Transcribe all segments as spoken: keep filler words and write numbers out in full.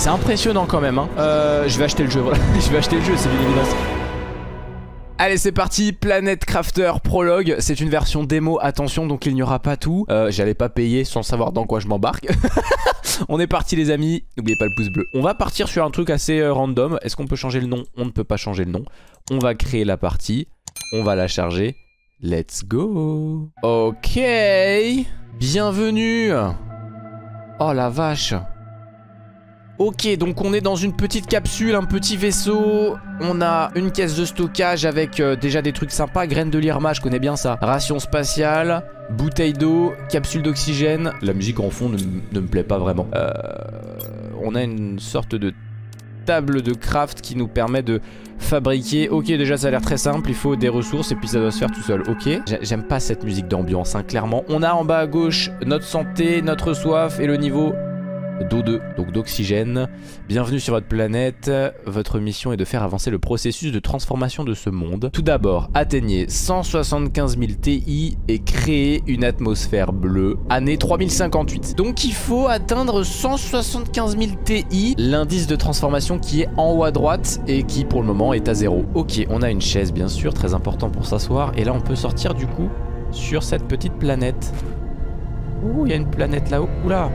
C'est impressionnant quand même hein. euh, Je vais acheter le jeu, voilà. Je vais acheter le jeu, c'est une évidence. Allez c'est parti, Planet Crafter Prologue. C'est une version démo, attention, donc il n'y aura pas tout. euh, J'allais pas payer sans savoir dans quoi je m'embarque. On est parti les amis, n'oubliez pas le pouce bleu. On va partir sur un truc assez euh, random. Est-ce qu'on peut changer le nom? On ne peut pas changer le nom. On va créer la partie, on va la charger. Let's go. Ok, bienvenue. Oh la vache. Ok, donc on est dans une petite capsule, un petit vaisseau. On a une caisse de stockage avec euh, déjà des trucs sympas. Graines de lirma, je connais bien ça. Ration spatiale, bouteille d'eau, capsule d'oxygène. La musique en fond ne, ne me plaît pas vraiment. Euh, on a une sorte de table de craft qui nous permet de fabriquer. Ok, déjà ça a l'air très simple. Il faut des ressources et puis ça doit se faire tout seul. Ok, j'aime pas cette musique d'ambiance, hein, clairement. On a en bas à gauche notre santé, notre soif et le niveau d'O deux, donc d'oxygène. Bienvenue sur votre planète. Votre mission est de faire avancer le processus de transformation de ce monde. Tout d'abord, atteignez cent soixante-quinze mille T I et créez une atmosphère bleue. Année trois mille cinquante-huit. Donc il faut atteindre cent soixante-quinze mille T I. L'indice de transformation qui est en haut à droite et qui pour le moment est à zéro. Ok, on a une chaise bien sûr, très important pour s'asseoir. Et là on peut sortir du coup sur cette petite planète. Ouh, il y a une planète là-haut. Oula.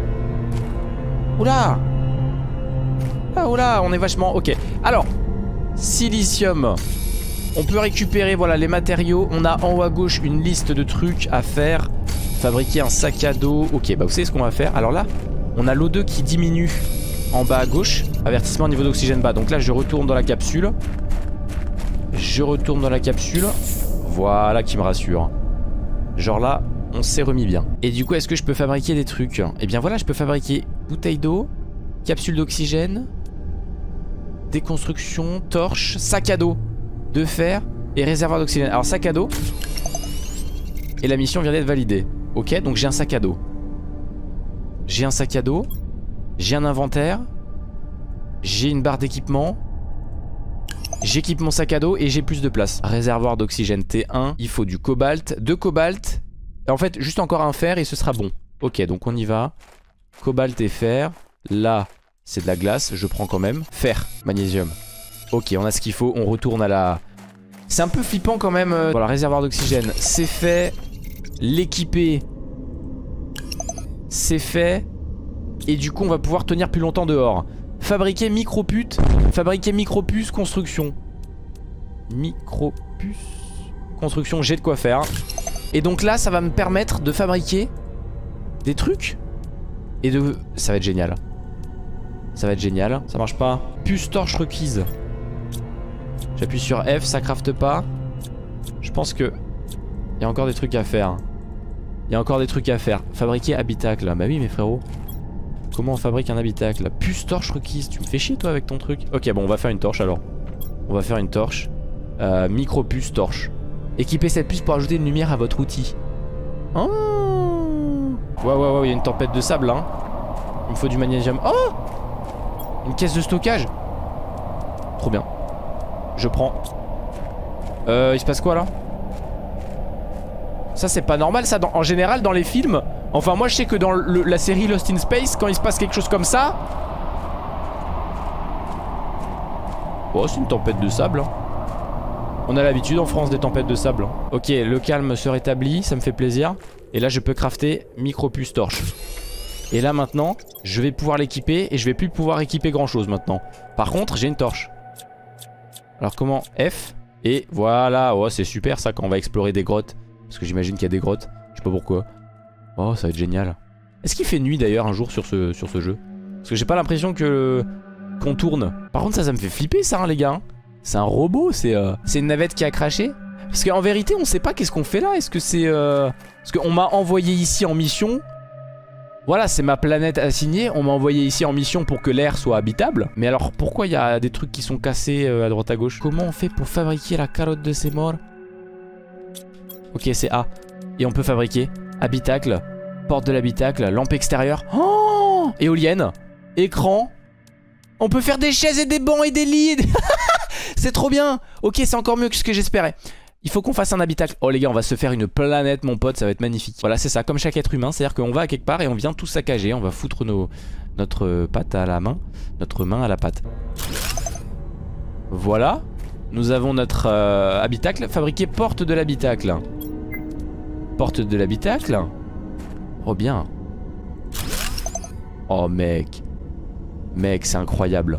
Oula. Ah oula, on est vachement... Ok, alors silicium. On peut récupérer, voilà, les matériaux. On a en haut à gauche une liste de trucs à faire. Fabriquer un sac à dos. Ok, bah vous savez ce qu'on va faire. Alors là, on a l'O deux qui diminue en bas à gauche. Avertissement niveau d'oxygène bas. Donc là, je retourne dans la capsule. Je retourne dans la capsule. Voilà qui me rassure. Genre là, on s'est remis bien. Et du coup, est-ce que je peux fabriquer des trucs? Eh bien voilà, je peux fabriquer bouteille d'eau, capsule d'oxygène, déconstruction, torche, sac à dos de fer et réservoir d'oxygène. Alors sac à dos. Et la mission vient d'être validée. Ok, donc j'ai un sac à dos. J'ai un sac à dos. J'ai un inventaire. J'ai une barre d'équipement. J'équipe mon sac à dos et j'ai plus de place. Réservoir d'oxygène T un. Il faut du cobalt. Deux cobalt. En fait, juste encore un fer et ce sera bon. Ok, donc on y va. Cobalt et fer. Là, c'est de la glace. Je prends quand même. Fer, magnésium. Ok, on a ce qu'il faut. On retourne à la... C'est un peu flippant quand même. euh, Voilà, réservoir d'oxygène. C'est fait. L'équiper. C'est fait. Et du coup, on va pouvoir tenir plus longtemps dehors. Fabriquer micro-pute. Fabriquer micro-puce. Construction. Micro-puce. Construction, j'ai de quoi faire. Et donc là, ça va me permettre de fabriquer des trucs. Et de... Ça va être génial. Ça va être génial. Ça marche pas. Puce torche requise. J'appuie sur F, ça crafte pas. Je pense que... Il y a encore des trucs à faire. Il y a encore des trucs à faire. Fabriquer habitacle. Bah oui, mes frérots. Comment on fabrique un habitacle? Puce torche requise. Tu me fais chier toi avec ton truc. Ok, bon, on va faire une torche alors. On va faire une torche. Euh, micro puce torche. Équipez cette puce pour ajouter une lumière à votre outil. Oh. Ouais, ouais, ouais, il y a une tempête de sable là. Hein. Il me faut du magnésium. Oh. Une caisse de stockage. Trop bien. Je prends. Euh, il se passe quoi là? Ça c'est pas normal ça dans, en général dans les films. Enfin moi je sais que dans le, la série Lost in Space, quand il se passe quelque chose comme ça... Oh c'est une tempête de sable hein. On a l'habitude en France des tempêtes de sable. Ok, le calme se rétablit, ça me fait plaisir. Et là je peux crafter micro-puce torche. Et là maintenant, je vais pouvoir l'équiper. Et je vais plus pouvoir équiper grand chose maintenant. Par contre, j'ai une torche. Alors comment? F. Et voilà, oh c'est super ça quand on va explorer des grottes. Parce que j'imagine qu'il y a des grottes. Je sais pas pourquoi. Oh ça va être génial. Est-ce qu'il fait nuit d'ailleurs un jour sur ce, sur ce jeu? Parce que j'ai pas l'impression que qu'on tourne. Par contre ça, ça me fait flipper ça hein, les gars. C'est un robot, c'est euh, c'est une navette qui a craché. Parce qu'en vérité on sait pas qu'est-ce qu'on fait là. Est-ce que c'est... Euh... Parce qu'on m'a envoyé ici en mission. Voilà, c'est ma planète assignée. On m'a envoyé ici en mission pour que l'air soit habitable. Mais alors pourquoi il y a des trucs qui sont cassés euh, à droite à gauche? Comment on fait pour fabriquer la carotte de ces morts? Ok, c'est A. Et on peut fabriquer habitacle, porte de l'habitacle, lampe extérieure. Oh, éolienne, écran. On peut faire des chaises et des bancs et des lits. Des... C'est trop bien. Ok, c'est encore mieux que ce que j'espérais. Il faut qu'on fasse un habitacle. Oh les gars, on va se faire une planète mon pote, ça va être magnifique. Voilà, c'est ça, comme chaque être humain. C'est à dire qu'on va à quelque part et on vient tout saccager. On va foutre nos, notre pâte à la main. Notre main à la pâte. Voilà. Nous avons notre euh, habitacle. Fabriquer porte de l'habitacle. Porte de l'habitacle. Oh bien. Oh mec. Mec, c'est incroyable.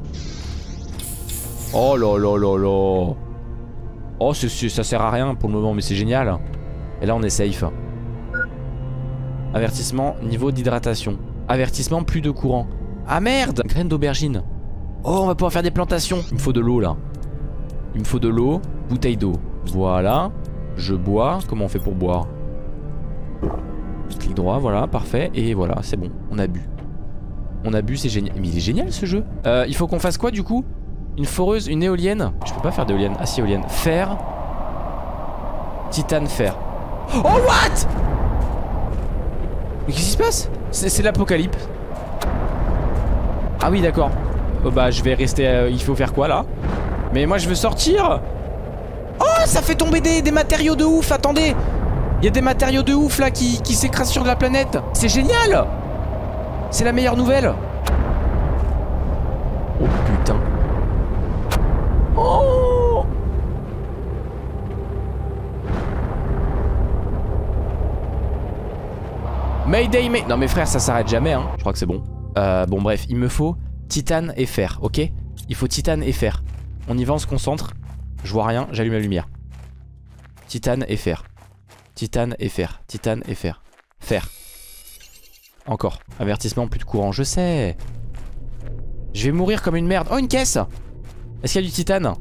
Oh là là là là. Oh, c est, c est, ça sert à rien pour le moment, mais c'est génial. Et là, on est safe. Avertissement, niveau d'hydratation. Avertissement, plus de courant. Ah merde! Graines d'aubergine. Oh, on va pouvoir faire des plantations. Il me faut de l'eau là. Il me faut de l'eau. Bouteille d'eau. Voilà. Je bois. Comment on fait pour boire? Clic droit, voilà, parfait. Et voilà, c'est bon. On a bu. On a bu, c'est génial. Mais il est génial ce jeu. Euh, il faut qu'on fasse quoi du coup? Une foreuse, une éolienne. Je peux pas faire d'éolienne. Ah si, éolienne. Fer. Titane, fer. Oh what? Mais qu'est-ce qui se passe? C'est l'apocalypse. Ah oui d'accord. Oh, bah je vais rester euh, il faut faire quoi là? Mais moi je veux sortir. Oh ça fait tomber des, des matériaux de ouf. Attendez. Il y a des matériaux de ouf là qui, qui s'écrasent sur la planète. C'est génial. C'est la meilleure nouvelle. Oh putain. Oh. Mayday, mais... Non mais frère, ça s'arrête jamais, hein. Je crois que c'est bon. Euh, bon bref, il me faut titane et fer, ok? Il faut titane et fer. On y va, on se concentre. Je vois rien, j'allume la lumière. Titane et fer. Titane et fer. Titane et fer. Fer. Encore. Avertissement, plus de courant, je sais. Je vais mourir comme une merde. Oh, une caisse. Est-ce qu'il y a du titane?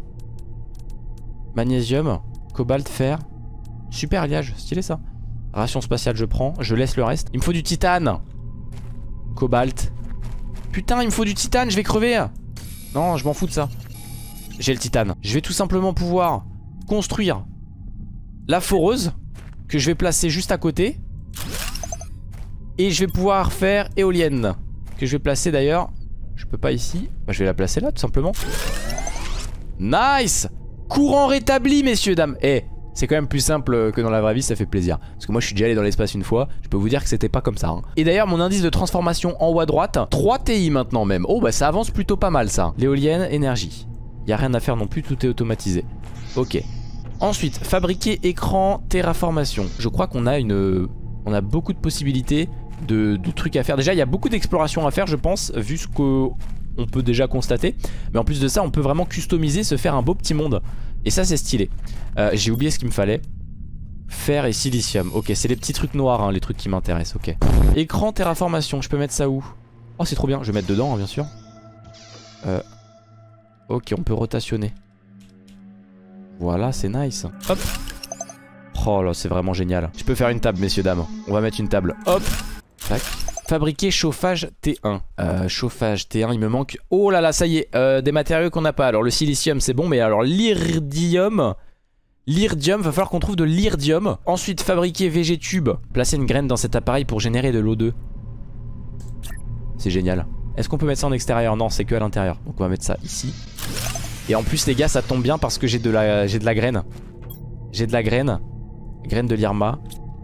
Magnésium, cobalt, fer. Super alliage, stylé ça. Ration spatiale, je prends. Je laisse le reste. Il me faut du titane. Cobalt. Putain, il me faut du titane, je vais crever. Non, je m'en fous de ça. J'ai le titane. Je vais tout simplement pouvoir construire la foreuse que je vais placer juste à côté. Et je vais pouvoir faire éolienne que je vais placer d'ailleurs. Je peux pas ici. Bah, je vais la placer là tout simplement. Nice. Courant rétabli messieurs dames. Eh, c'est quand même plus simple que dans la vraie vie, ça fait plaisir. Parce que moi je suis déjà allé dans l'espace une fois. Je peux vous dire que c'était pas comme ça hein. Et d'ailleurs mon indice de transformation en haut à droite, trois T I maintenant même. Oh bah ça avance plutôt pas mal ça. L'éolienne, énergie. Y a rien à faire non plus, tout est automatisé. Ok. Ensuite, fabriquer écran, terraformation. Je crois qu'on a une... On a beaucoup de possibilités de, de trucs à faire. Déjà il y a beaucoup d'exploration à faire je pense, vu ce qu'on peut déjà constater. Mais en plus de ça on peut vraiment customiser, se faire un beau petit monde. Et ça c'est stylé. euh, J'ai oublié ce qu'il me fallait. Fer et silicium. Ok, c'est les petits trucs noirs hein, les trucs qui m'intéressent. Ok. Écran, terraformation, je peux mettre ça où? Oh c'est trop bien, je vais mettre dedans hein, bien sûr. euh, Ok, on peut rotationner. Voilà, c'est nice. Hop. Oh là, c'est vraiment génial. Je peux faire une table, messieurs, dames. On va mettre une table. Hop. Tac. Fabriquer chauffage T un. Euh, chauffage T un, il me manque... Oh là là, ça y est. Euh, des matériaux qu'on n'a pas. Alors, le silicium, c'est bon. Mais alors, l'iridium... L'iridium, va falloir qu'on trouve de l'iridium. Ensuite, fabriquer V G tube. Placer une graine dans cet appareil pour générer de l'O deux. C'est génial. Est-ce qu'on peut mettre ça en extérieur? Non, c'est que à l'intérieur. Donc, on va mettre ça ici. Et en plus, les gars, ça tombe bien parce que j'ai de la, j'ai de la graine. J'ai de la graine. Graine de l'Irma.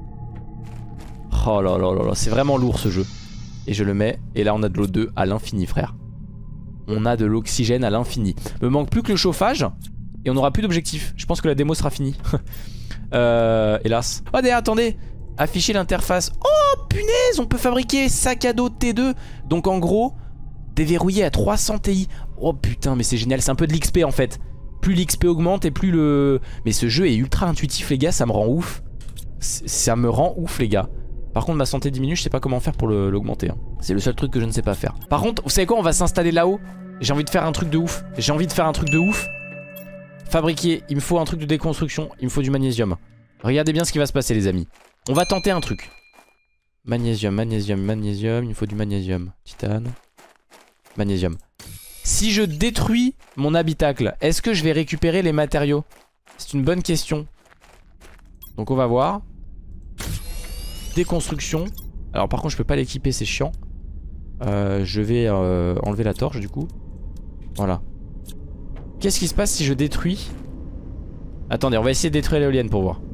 Oh là là là là, c'est vraiment lourd ce jeu. Et je le mets, et là on a de l'O deux à l'infini frère. On a de l'oxygène à l'infini. Me manque plus que le chauffage, et on n'aura plus d'objectif. Je pense que la démo sera finie. euh, hélas. Oh d'ailleurs attendez, afficher l'interface. Oh punaise, on peut fabriquer sac à dos T deux. Donc en gros, déverrouillé à trois cents T I. Oh putain mais c'est génial, c'est un peu de l'X P en fait. Plus l'X P augmente et plus le... Mais ce jeu est ultra intuitif les gars, ça me rend ouf. Ça me rend ouf les gars. Par contre ma santé diminue, je sais pas comment faire pour l'augmenter hein. C'est le seul truc que je ne sais pas faire. Par contre, vous savez quoi, on va s'installer là-haut. J'ai envie de faire un truc de ouf. J'ai envie de faire un truc de ouf. Fabriquer, il me faut un truc de déconstruction. Il me faut du magnésium. Regardez bien ce qui va se passer les amis. On va tenter un truc. Magnésium, magnésium, magnésium. Il me faut du magnésium. Titane. Magnésium. Si je détruis mon habitacle, est-ce que je vais récupérer les matériaux? C'est une bonne question. Donc on va voir. Déconstruction. Alors par contre je peux pas l'équiper, c'est chiant. euh, Je vais euh, enlever la torche du coup. Voilà. Qu'est-ce qui se passe si je détruis? Attendez, on va essayer de détruire l'éolienne pour voir.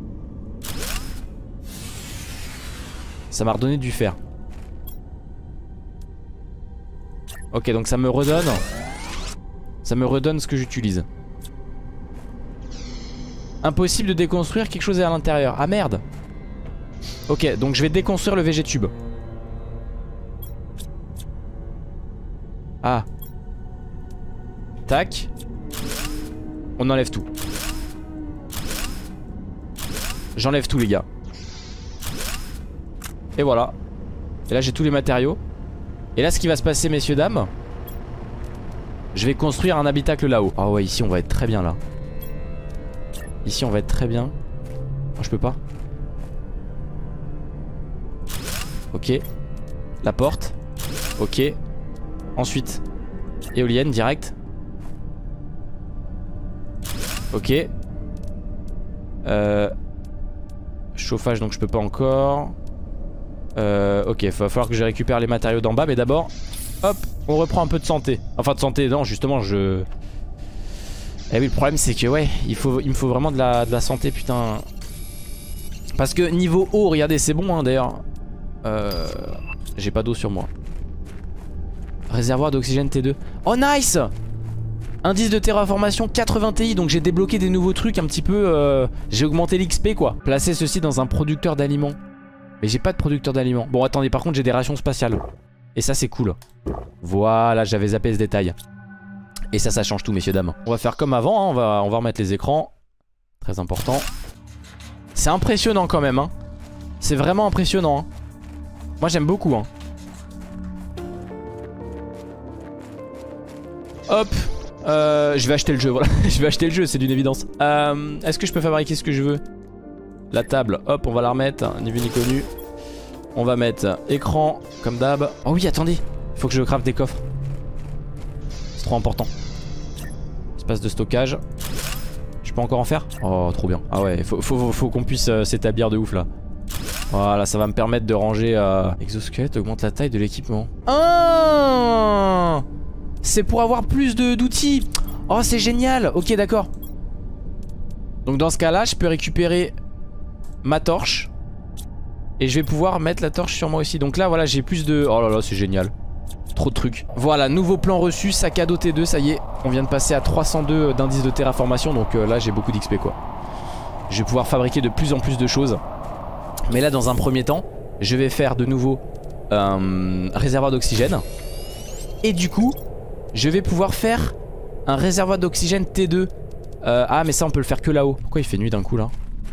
Ça m'a redonné du fer. Ok, donc ça me redonne. Ça me redonne ce que j'utilise. Impossible de déconstruire, quelque chose est à l'intérieur. Ah merde. Ok, donc je vais déconstruire le Végétube. Ah. Tac. On enlève tout. J'enlève tout les gars. Et voilà. Et là j'ai tous les matériaux. Et là ce qui va se passer messieurs dames, je vais construire un habitacle là-haut. Ah ouais, ici on va être très bien là. Ici on va être très bien. Oh, je peux pas. Ok. La porte. Ok. Ensuite éolienne direct. Ok. Euh... Chauffage donc je peux pas encore. Euh... Ok, il va falloir que je récupère les matériaux d'en bas. Mais d'abord, hop, on reprend un peu de santé. Enfin de santé, non justement je... Eh oui, le problème c'est que ouais, il, faut, il me faut vraiment de la, de la santé, putain. Parce que niveau eau, regardez, c'est bon hein, d'ailleurs. Euh, J'ai pas d'eau sur moi. Réservoir d'oxygène T deux. Oh nice. Indice de terraformation quatre-vingts T I. Donc j'ai débloqué des nouveaux trucs un petit peu euh, j'ai augmenté l'X P quoi. Placer ceci dans un producteur d'aliments. Mais j'ai pas de producteur d'aliments. Bon attendez, par contre j'ai des rations spatiales. Et ça c'est cool. Voilà, j'avais zappé ce détail. Et ça, ça change tout, messieurs, dames. On va faire comme avant, hein. on, va, on va remettre les écrans. Très important. C'est impressionnant quand même. Hein. C'est vraiment impressionnant. Hein. Moi, j'aime beaucoup. Hein. Hop. Euh, je vais acheter le jeu, voilà. Je vais acheter le jeu, c'est d'une évidence. Euh, Est-ce que je peux fabriquer ce que je veux? La table, hop, on va la remettre. Ni vu ni connu. On va mettre écran, comme d'hab. Oh oui, attendez. Il faut que je crafte des coffres. C'est trop important. Espace de stockage. Je peux encore en faire? Oh trop bien. Ah ouais, faut, faut, faut qu'on puisse euh, s'établir de ouf là. Voilà, ça va me permettre de ranger euh... Exosquelette augmente la taille de l'équipement. Ah, c'est pour avoir plus d'outils. Oh c'est génial. Ok d'accord. Donc dans ce cas là je peux récupérer ma torche. Et je vais pouvoir mettre la torche sur moi aussi. Donc là voilà j'ai plus de... Oh là là c'est génial. Trop de trucs. Voilà, nouveau plan reçu, sac à dos T deux, ça y est. On vient de passer à trois cent deux d'indice de terraformation. Donc euh, là j'ai beaucoup d'X P quoi. Je vais pouvoir fabriquer de plus en plus de choses. Mais là dans un premier temps, je vais faire de nouveau un euh, réservoir d'oxygène. Et du coup, je vais pouvoir faire un réservoir d'oxygène T deux. euh, Ah mais ça on peut le faire que là-haut. Pourquoi il fait nuit d'un coup là?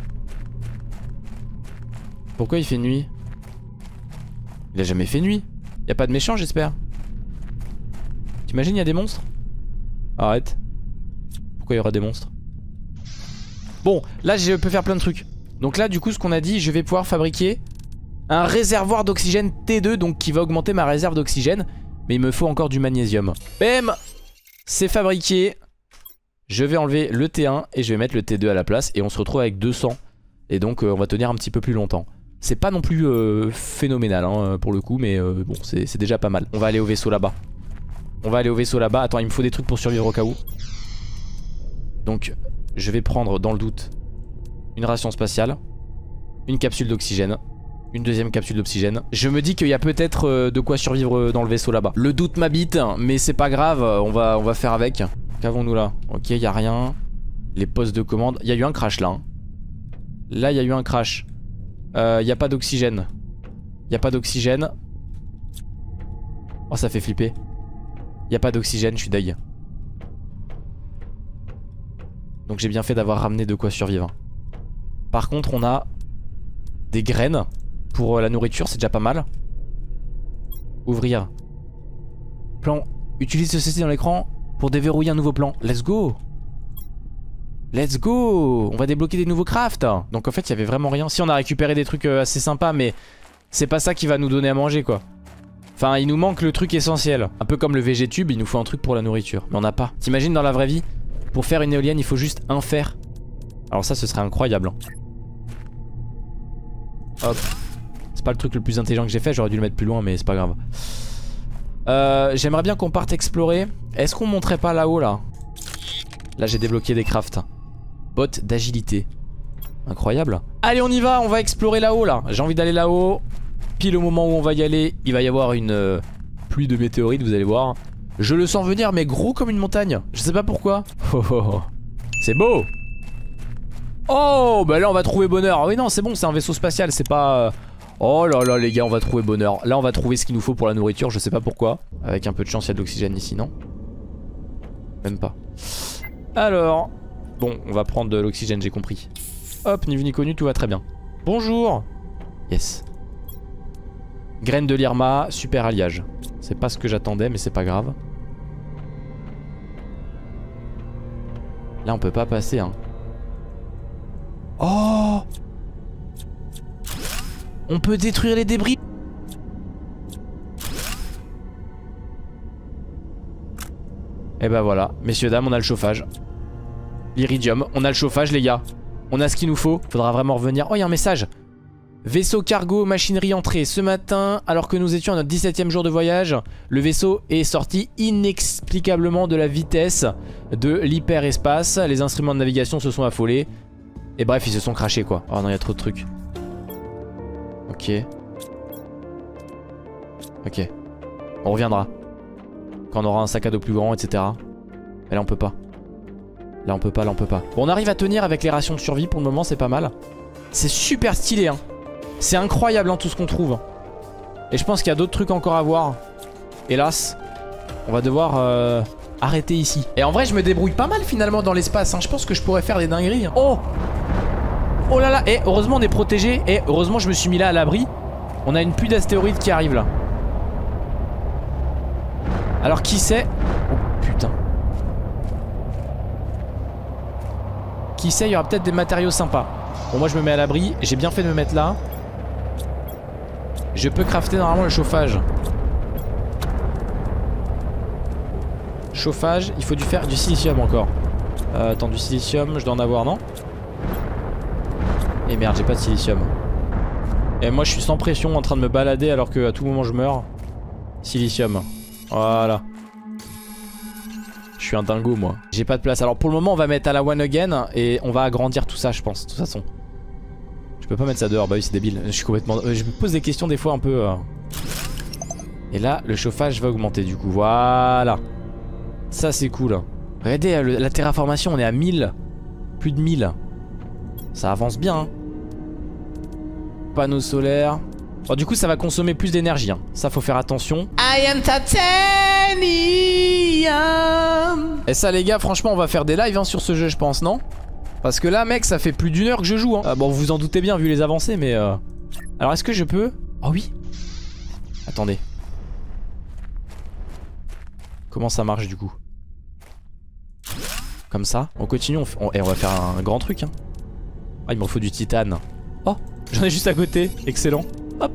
Pourquoi il fait nuit? Il a jamais fait nuit. Y'a pas de méchants j'espère. T'imagines y'a des monstres? Arrête. Pourquoi il y aura des monstres? Bon là je peux faire plein de trucs. Donc là du coup ce qu'on a dit, je vais pouvoir fabriquer un réservoir d'oxygène T deux. Donc qui va augmenter ma réserve d'oxygène. Mais il me faut encore du magnésium. Bam. C'est fabriqué. Je vais enlever le T un et je vais mettre le T deux à la place. Et on se retrouve avec deux cents. Et donc euh, on va tenir un petit peu plus longtemps. C'est pas non plus euh, phénoménal hein, pour le coup, mais euh, bon c'est déjà pas mal. On va aller au vaisseau là-bas. On va aller au vaisseau là-bas. Attends, il me faut des trucs pour survivre au cas où. Donc je vais prendre dans le doute une ration spatiale, une capsule d'oxygène, une deuxième capsule d'oxygène. Je me dis qu'il y a peut-être euh, de quoi survivre dans le vaisseau là-bas. Le doute m'habite, mais c'est pas grave, on va, on va faire avec. Qu'avons-nous là? Ok, il y a rien. Les postes de commande. Il y a eu un crash là. Hein. Là, il y a eu un crash. Il euh, n'y a pas d'oxygène. Il n'y a pas d'oxygène. Oh ça fait flipper. Il n'y a pas d'oxygène, je suis deg. Donc j'ai bien fait d'avoir ramené de quoi survivre. Par contre on a des graines pour la nourriture, c'est déjà pas mal. Ouvrir. Plan. Utilise ceci dans l'écran pour déverrouiller un nouveau plan. Let's go. Let's go. On va débloquer des nouveaux crafts. Donc en fait il y avait vraiment rien. Si on a récupéré des trucs assez sympas, mais c'est pas ça qui va nous donner à manger quoi. Enfin il nous manque le truc essentiel. Un peu comme le Végétube, il nous faut un truc pour la nourriture. Mais on n'a pas. T'imagines dans la vraie vie, pour faire une éolienne il faut juste un fer. Alors ça ce serait incroyable. Hop. C'est pas le truc le plus intelligent que j'ai fait, j'aurais dû le mettre plus loin mais c'est pas grave. euh, J'aimerais bien qu'on parte explorer. Est-ce qu'on monterait pas là-haut là? Là j'ai débloqué des crafts. Bottes d'agilité. Incroyable. Allez on y va, on va explorer là-haut là. J'ai envie d'aller là-haut. Pile au moment où on va y aller, il va y avoir une euh, pluie de météorites, vous allez voir. Je le sens venir mais gros comme une montagne. Je sais pas pourquoi. Oh, oh, oh. C'est beau. Oh bah là on va trouver bonheur. Oui non c'est bon, c'est un vaisseau spatial, c'est pas... Oh là là les gars, on va trouver bonheur. Là on va trouver ce qu'il nous faut pour la nourriture, je sais pas pourquoi. Avec un peu de chance il y a de l'oxygène ici, non? Même pas. Alors... Bon, on va prendre de l'oxygène, j'ai compris. Hop, ni vu ni connu, tout va très bien. Bonjour. Yes. Graine de l'Irma, super alliage. C'est pas ce que j'attendais mais c'est pas grave. Là on peut pas passer hein. Oh! On peut détruire les débris. Et bah voilà, messieurs dames, on a le chauffage. L'iridium, on a le chauffage les gars. On a ce qu'il nous faut. Faudra vraiment revenir. Oh, il y a un message. Vaisseau cargo, machinerie entrée. Ce matin, alors que nous étions à notre dix-septième jour de voyage, le vaisseau est sorti inexplicablement de la vitesse de l'hyperespace. Les instruments de navigation se sont affolés. Et bref, ils se sont crashés quoi. Oh non, il y a trop de trucs. Ok. Ok. On reviendra. Quand on aura un sac à dos plus grand, et cetera. Mais là, on peut pas. Là, on peut pas, là, on peut pas. Bon, on arrive à tenir avec les rations de survie pour le moment, c'est pas mal. C'est super stylé, hein. C'est incroyable, hein, tout ce qu'on trouve. Et je pense qu'il y a d'autres trucs encore à voir. Hélas. On va devoir euh, arrêter ici. Et en vrai, je me débrouille pas mal finalement dans l'espace, hein. Je pense que je pourrais faire des dingueries. Hein. Oh! Oh là là! Et heureusement, on est protégé. Et heureusement, je me suis mis là à l'abri. On a une pluie d'astéroïdes qui arrive là. Alors, qui sait? Oh putain. Qui sait, il y aura peut-être des matériaux sympas. Bon, moi je me mets à l'abri. J'ai bien fait de me mettre là. Je peux crafter normalement le chauffage. Chauffage, il faut du fer, du silicium encore. Euh, attends, du silicium, je dois en avoir, non? Et merde, j'ai pas de silicium. Et moi je suis sans pression en train de me balader alors que à tout moment je meurs. Silicium. Voilà. Je suis un dingo moi. J'ai pas de place. Alors pour le moment on va mettre à la one again. Et on va agrandir tout ça je pense. De toute façon. Je peux pas mettre ça dehors. Bah oui c'est débile. Je suis complètement... Je me pose des questions des fois un peu... Euh... Et là le chauffage va augmenter du coup. Voilà. Ça c'est cool. Regardez la terraformation on est à mille. Plus de mille. Ça avance bien hein. Panneaux solaires. Bon, du coup ça va consommer plus d'énergie hein. Ça faut faire attention. I am titanium. Et ça les gars franchement on va faire des lives hein, sur ce jeu je pense non? Parce que là mec ça fait plus d'une heure que je joue hein. Ah, bon vous vous en doutez bien vu les avancées mais euh... Alors est-ce que je peux? Oh oui. Attendez. Comment ça marche du coup? Comme ça. On continue on, f... on... Et on va faire un grand truc hein. Ah il m'en faut du titane. Oh j'en ai juste à côté. Excellent. Hop.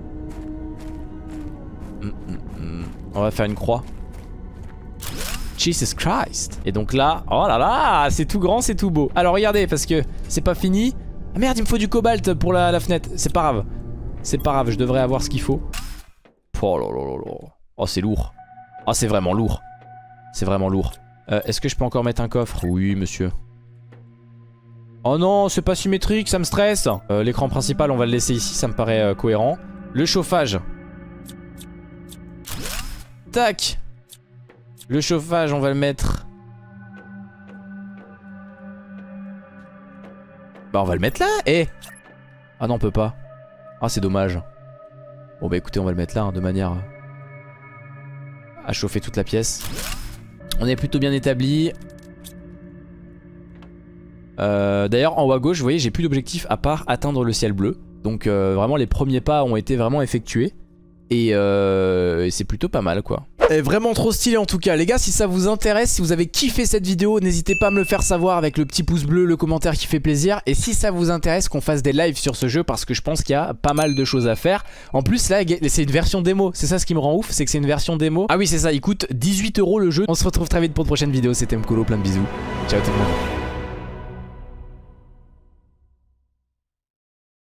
mm, mm, mm. On va faire une croix. Jesus Christ. Et donc là, oh là là, c'est tout grand, c'est tout beau. Alors regardez, parce que c'est pas fini. Ah merde, il me faut du cobalt pour la, la fenêtre. C'est pas grave. C'est pas grave, je devrais avoir ce qu'il faut. Oh là là là là. Oh c'est lourd. Oh c'est vraiment lourd. C'est vraiment lourd. euh, Est-ce que je peux encore mettre un coffre? Oui monsieur. Oh non, c'est pas symétrique, ça me stresse. euh, L'écran principal on va le laisser ici, ça me paraît euh, cohérent. Le chauffage. Tac. Le chauffage on va le mettre. Bah on va le mettre là. Eh. Ah non on peut pas. Ah c'est dommage. Bon bah écoutez on va le mettre là hein, de manière à chauffer toute la pièce. On est plutôt bien établi. Euh, D'ailleurs en haut à gauche vous voyez j'ai plus d'objectif à part atteindre le ciel bleu. Donc euh, vraiment les premiers pas ont été vraiment effectués. Et, euh, et c'est plutôt pas mal quoi. Et vraiment trop stylé en tout cas les gars. Si ça vous intéresse, si vous avez kiffé cette vidéo, n'hésitez pas à me le faire savoir avec le petit pouce bleu, le commentaire qui fait plaisir. Et si ça vous intéresse qu'on fasse des lives sur ce jeu, parce que je pense qu'il y a pas mal de choses à faire. En plus là c'est une version démo. C'est ça ce qui me rend ouf, c'est que c'est une version démo. Ah oui c'est ça, il coûte dix-huit euros le jeu. On se retrouve très vite pour de prochaines vidéos. C'était Mkolo, plein de bisous. Ciao tout le monde.